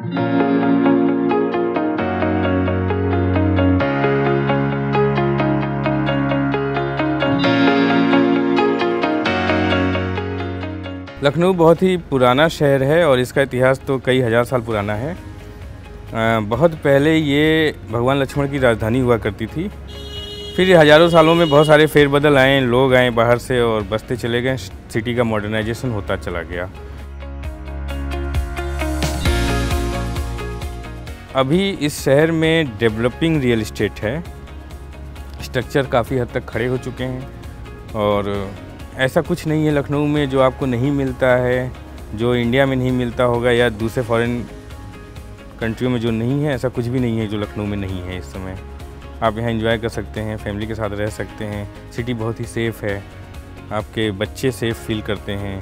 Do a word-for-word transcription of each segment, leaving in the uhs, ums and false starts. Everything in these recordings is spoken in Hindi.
लखनऊ बहुत ही पुराना शहर है और इसका इतिहास तो कई हज़ार साल पुराना है। बहुत पहले ये भगवान लक्ष्मण की राजधानी हुआ करती थी। फिर हज़ारों सालों में बहुत सारे फेरबदल आए, लोग आए बाहर से और बसते चले गए, सिटी का मॉडर्नाइजेशन होता चला गया। अभी इस शहर में डेवलपिंग रियल इस्टेट है, स्ट्रक्चर काफ़ी हद तक खड़े हो चुके हैं और ऐसा कुछ नहीं है लखनऊ में जो आपको नहीं मिलता है, जो इंडिया में नहीं मिलता होगा या दूसरे फॉरेन कंट्रियों में जो नहीं है, ऐसा कुछ भी नहीं है जो लखनऊ में नहीं है। इस समय आप यहाँ एंजॉय कर सकते हैं, फैमिली के साथ रह सकते हैं, सिटी बहुत ही सेफ़ है, आपके बच्चे सेफ़ फील करते हैं।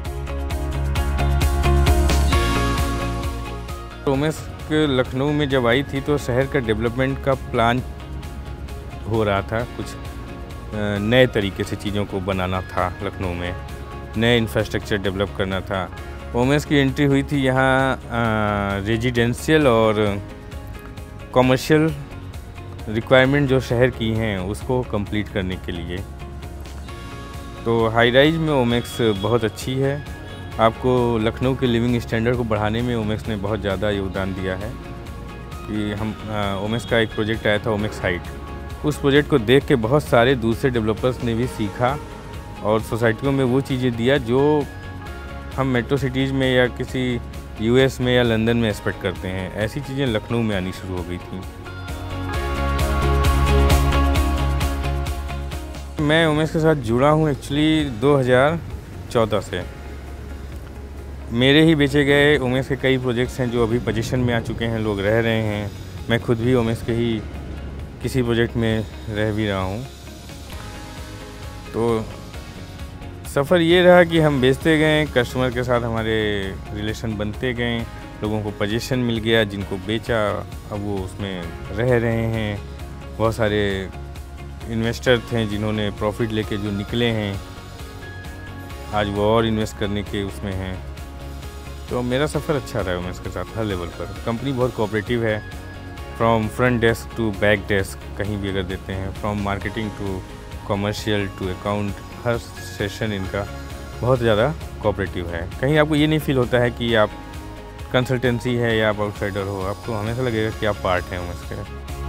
ओमेस्क लखनऊ में जब आई थी तो शहर का डेवलपमेंट का प्लान हो रहा था, कुछ नए तरीके से चीज़ों को बनाना था, लखनऊ में नए इंफ्रास्ट्रक्चर डेवलप करना था। ओमेस्क की एंट्री हुई थी यहाँ रेजिडेंशियल और कमर्शियल रिक्वायरमेंट जो शहर की हैं उसको कंप्लीट करने के लिए। तो हाई राइज में ओमेस्क बहुत अच्छी है, आपको लखनऊ के लिविंग स्टैंडर्ड को बढ़ाने में ओमेस्क ने बहुत ज़्यादा योगदान दिया है। कि हम ओमेस्क का एक प्रोजेक्ट आया था ओमेस्क हाइट, उस प्रोजेक्ट को देख के बहुत सारे दूसरे डेवलपर्स ने भी सीखा और सोसाइटियों में वो चीज़ें दिया जो हम मेट्रो सिटीज़ में या किसी यूएस में या लंदन में एक्सपेक्ट करते हैं। ऐसी चीज़ें लखनऊ में आनी शुरू हो गई थी। मैं ओमेस्क के साथ जुड़ा हूँ एक्चुअली दो हज़ार चौदह से। मेरे ही बेचे गए ओमेस्क के कई प्रोजेक्ट्स हैं जो अभी पोजीशन में आ चुके हैं, लोग रह रहे हैं। मैं खुद भी ओमेस्क के ही किसी प्रोजेक्ट में रह भी रहा हूँ। तो सफ़र ये रहा कि हम बेचते गए, कस्टमर के साथ हमारे रिलेशन बनते गए, लोगों को पोजीशन मिल गया, जिनको बेचा अब वो उसमें रह रहे हैं। बहुत सारे इन्वेस्टर थे जिन्होंने प्रॉफिट लेके जो निकले हैं, आज वो और इन्वेस्ट करने के उसमें हैं। तो मेरा सफ़र अच्छा रहा है ओमेस्क के साथ हर लेवल पर। कंपनी बहुत कोऑपरेटिव है, from front desk to back desk कहीं भी अगर देते हैं, from marketing to commercial to account, हर सेशन इनका बहुत ज़्यादा कोऑपरेटिव है। कहीं आपको ये नहीं फील होता है कि आप कंसल्टेंसी है या आप आउटसाइडर हो, आपको हमेशा लगेगा कि आप पार्ट हैं ओमेस्क के।